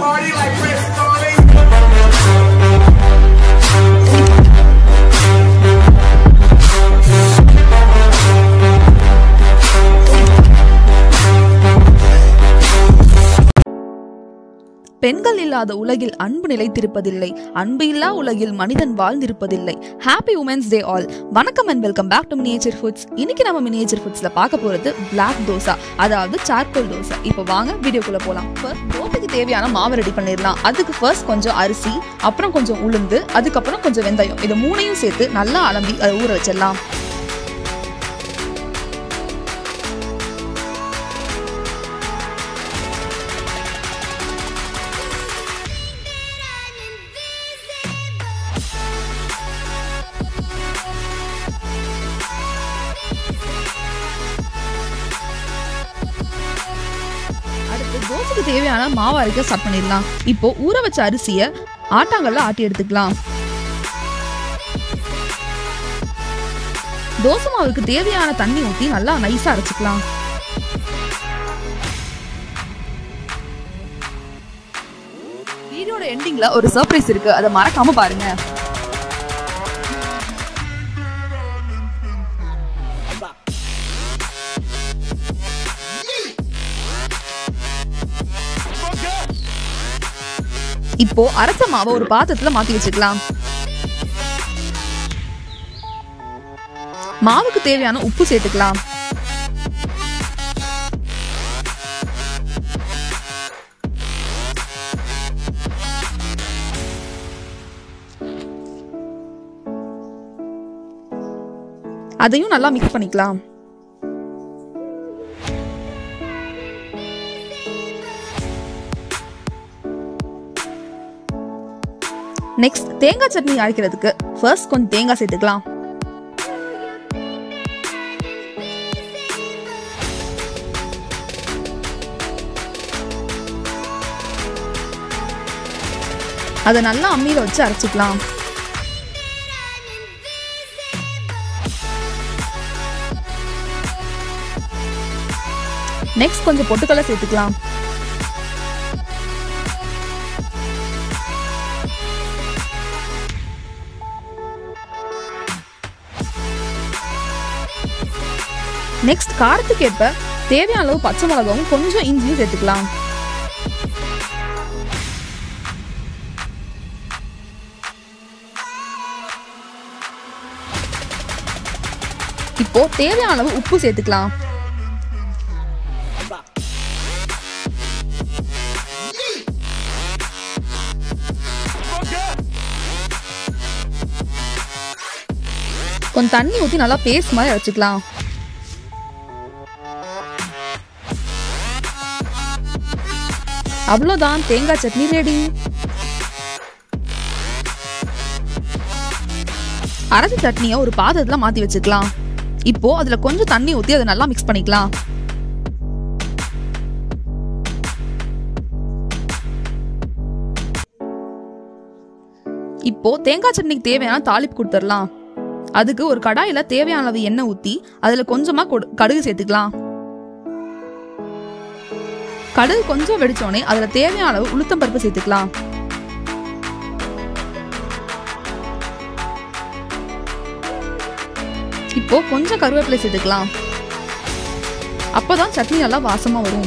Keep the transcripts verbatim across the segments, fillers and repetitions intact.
party like Chris Starling. பெண்கள் இல்லாத உலகில் அன்பு நிலைத்திருப்பதில்லை, அன்பு இல்லா உலகில் மனிதன் வாழ்ந்திருப்பதில்லை. Happy women's day all. வணக்கம் and welcome back to miniature foods. இன்னைக்கு நம்ம மினியேச்சர் ஃபுட்ஸ்ல பார்க்க போறது பிளாக் தோசா, அதாவது சார்கோல் தோசை. இப்போ வாங்க வீடியோக்குள்ள போலாம். ஃபர்ஸ்ட் தோசைக்கு தேவையான மாவு ரெடி பண்ணிடலாம். அதுக்கு ஃபர்ஸ்ட் கொஞ்சம் அரிசி, அப்புறம் கொஞ்சம் உளுந்து, அதுக்கப்புறம் கொஞ்சம் வெந்தயம், இது மூணையும் சேர்த்து நல்லா அலம்பி அதை ஊற வச்சிடலாம். தோசைக்கு தேவையான மாவு அரைக்க ஸ்டார்ட் பண்ணிடலாம். இப்போ ஊற வச்ச அரிசியை ஆட்டாங்கல்ல ஆட்டி எடுத்துக்கலாம். தோசை மாவுக்கு தேவையான தண்ணி ஊற்றி நல்லா நைஸா அரைச்சுக்கலாம். வீடியோட எண்டிங்ல ஒரு சர்ப்ரைஸ் இருக்கு, அதை மறக்காம பாருங்க. இப்போ அரைச்ச மாவை ஒரு பாத்திரத்துல மாத்தி வச்சுக்கலாம். மாவுக்கு தேவையான உப்பு சேர்த்துக்கலாம். அதையும் நல்லா மிக்ஸ் பண்ணிக்கலாம். நெக்ஸ்ட் தேங்காய் சட்னி அரைக்கிறதுக்கு ஃபர்ஸ்ட் கொஞ்சம் தேங்காய் சேர்த்துக்கலாம். அதை நல்லா அம்மியில வச்சு அரைச்சிக்கலாம். நெக்ஸ்ட் கொஞ்சம் பொட்டுக்கடலை சேர்த்துக்கலாம். நெக்ஸ்ட் காரத்துக்கு ஏற்ப தேவையான அளவு பச்சை மிளகாவும் கொஞ்சம் இஞ்சியும் சேர்த்துக்கலாம். இப்போ தேவையான அளவு உப்பு சேர்த்துக்கலாம். கொஞ்சம் தண்ணி ஊற்றி நல்லா பேஸ்ட் மாதிரி அரைச்சுக்கலாம். அவ்வளோதான், தேங்காய் சட்னி ரெடி. அரைச்ச சட்னியை ஒரு பாத்திரத்துல மாத்தி வச்சுக்கலாம். இப்போ அதுல கொஞ்சம் தண்ணி ஊற்றி அதை நல்லா மிக்ஸ் பண்ணிக்கலாம். இப்போ தேங்காய் சட்னிக்கு தேவையான தாளிப்பு கொடுத்துடலாம். அதுக்கு ஒரு கடாயில தேவையான அளவு எண்ணெய் ஊற்றி அதுல கொஞ்சமா கடுகு சேர்த்துக்கலாம். கடுகு கொஞ்சம் வெடிச்சோடனே அதுல தேவையான அளவு உளுத்தம் பருப்பு சேர்த்துக்கலாம். இப்போ கொஞ்சம் கருவேப்பிலை சேர்த்துக்கலாம். அப்பதான் சட்னி நல்லா வாசமா வரும்.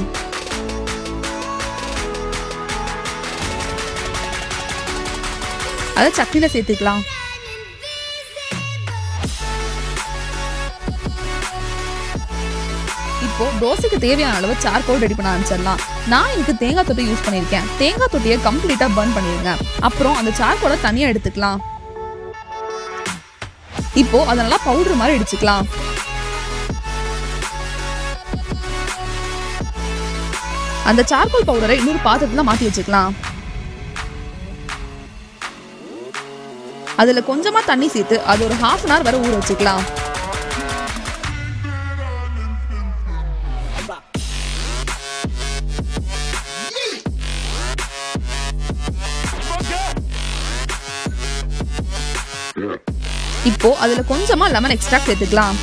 அதை சட்னியில சேர்த்துக்கலாம். இப்போ தோசைக்கு தேவையான அளவு சார்கோல் ரெடி பண்ண ஆரம்பிச்சிடலாம். நான் எனக்கு தேங்காய் தொட்டி யூஸ் பண்ணியிருக்கேன். தேங்காய் தொட்டியை கம்ப்ளீட்டா பர்ன் பண்ணிருங்க. அப்புறம் அந்த சார்கோலை தனியா எடுத்துக்கலாம். இப்போ அதனால பவுடர் மாதிரி இடிச்சுக்கலாம். அந்த சார்கோல் பவுடரை இன்னொரு பாத்திரத்துல மாத்தி வச்சுக்கலாம். அதுல கொஞ்சமா தண்ணி சேர்த்து அது ஒரு ஹாஃப் அன் ஹவர் வரை ஊற வச்சுக்கலாம். இப்போ அதுல கொஞ்சமா லெமன் எக்ஸ்ட்ராக்ட் சேர்த்துக்கலாம்.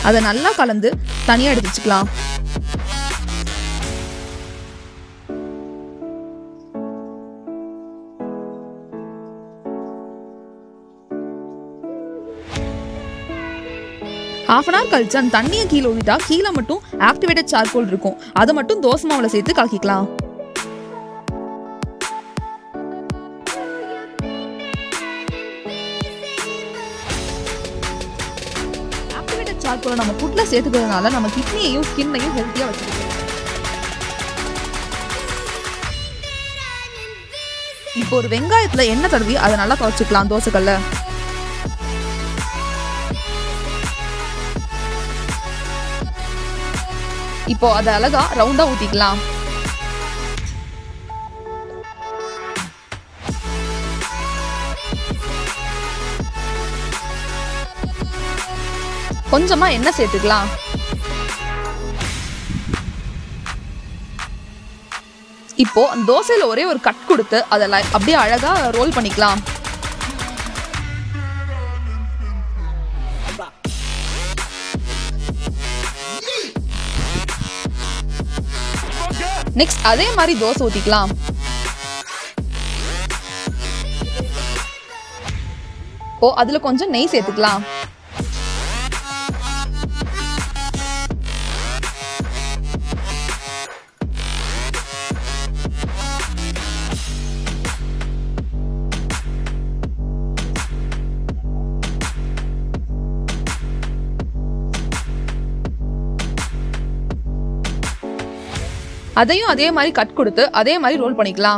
அதை நல்லா கலந்து தனியாக எடுத்து வச்சுக்கலாம். ஹாஃப் அன் ஹவர் கழிச்சு அந்த தண்ணியை கீழே ஊற்றிட்டா கீழே மட்டும் ஆக்டிவேட்டட் சார்கோல் இருக்கும். அதை மட்டும் தோசை மாவில் சேர்த்து கலக்கிக்கலாம். ஆக்டிவேட்டட் சார்கோலை நம்ம ஃபுட்ல சேர்த்துக்கிறதுனால நம்ம கிட்னியையும் ஸ்கின்னையும் ஹெல்த்தியாக வச்சுருக்கோம். இப்போ ஒரு வெங்காயத்தில் எண்ணெய் தடவி அதை நல்லா துவைச்சிக்கலாம் தோசைக்கல்ல. இப்போ அதை அழகா ரவுண்டா ஊத்திக்கலாம். கொஞ்சமா எண்ணெய் சேர்த்துக்கலாம். இப்போ அந்த தோசையில ஒரே ஒரு கட் கொடுத்து அதை அப்படியே அழகா ரோல் பண்ணிக்கலாம். நெக்ஸ்ட் அதே மாதிரி தோசை ஊத்திக்கலாம். ஓ அதுல கொஞ்சம் நெய் சேர்த்துக்கலாம். அதையும் அதே மாதிரி கட் கொடுத்து அதே மாதிரி ரோல் பண்ணிக்கலாம்.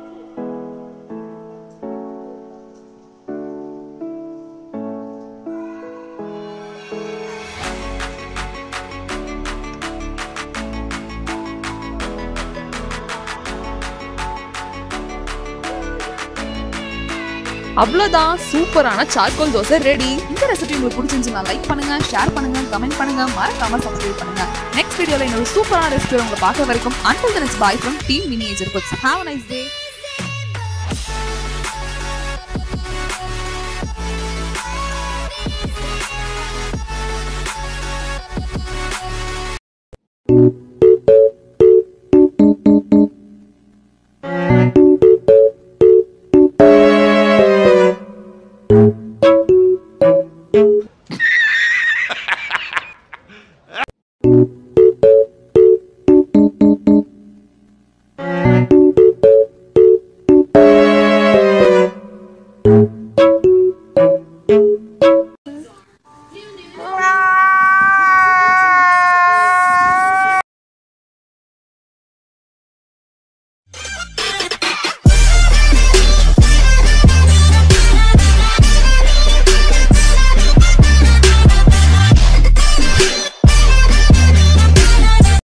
அவ்வளவுதான், சூப்பரான சார்கோல் தோசை ரெடி. இந்த ரெசிபி உங்களுக்கு பிடிச்சிருந்துச்சுன்னா லைக் பண்ணுங்க, ஷேர் பண்ணுங்க, கமெண்ட் பண்ணுங்க, மறக்காம சப்ஸ்கிரைப் பண்ணுங்க. நெக்ஸ்ட் வீடியோல இன்னொரு சூப்பரான ரெசிபி உங்களை பார்க்க வரைக்கும் until then it's bye from Team Miniature Foods. Have a nice day.